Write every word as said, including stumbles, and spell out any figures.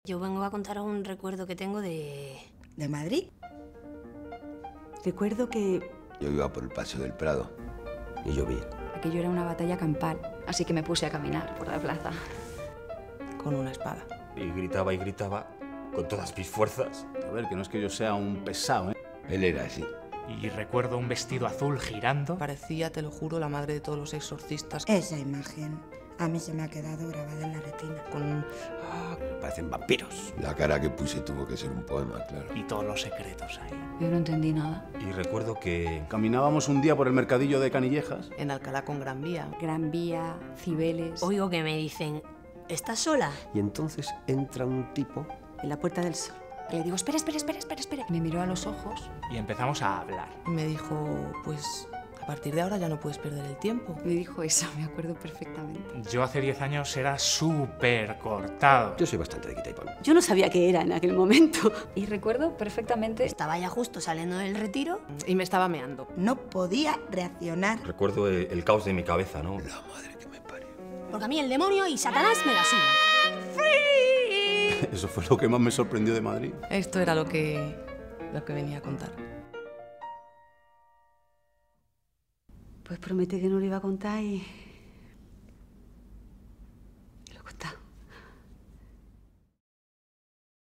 Yo vengo a contaros un recuerdo que tengo de... ¿De Madrid? Recuerdo que... Yo iba por el Paseo del Prado y llovía. Aquello era una batalla campal, así que me puse a caminar por la plaza. con una espada. Y gritaba y gritaba con todas mis fuerzas. A ver, que no es que yo sea un pesado, ¿eh? Él era así. Y recuerdo un vestido azul girando. Parecía, te lo juro, la madre de todos los exorcistas. Esa imagen a mí se me ha quedado grabada en la retina. Con... Ah, parecen vampiros. La cara que puse tuvo que ser un poema, claro. Y todos los secretos ahí. Yo no entendí nada. Y recuerdo que... Caminábamos un día por el mercadillo de Canillejas. En Alcalá con Gran Vía. Gran Vía, Cibeles... Oigo que me dicen, ¿estás sola? Y entonces entra un tipo... En la Puerta del Sol. Le digo, espera, espera, espera, espera, espera. Me miró a los ojos. Y empezamos a hablar. Y me dijo, pues, a partir de ahora ya no puedes perder el tiempo. Me dijo eso, me acuerdo perfectamente. Yo hace diez años era súper cortado. Yo soy bastante de quita y pon. Yo no sabía qué era en aquel momento. Y recuerdo perfectamente... Estaba ya justo saliendo del retiro. Y me estaba meando. No podía reaccionar. Recuerdo el, el caos de mi cabeza, ¿no? La madre que me parió. Porque a mí el demonio y Satanás me la suben. Eso fue lo que más me sorprendió de Madrid. Esto era lo que, lo que venía a contar. Pues prometí que no lo iba a contar y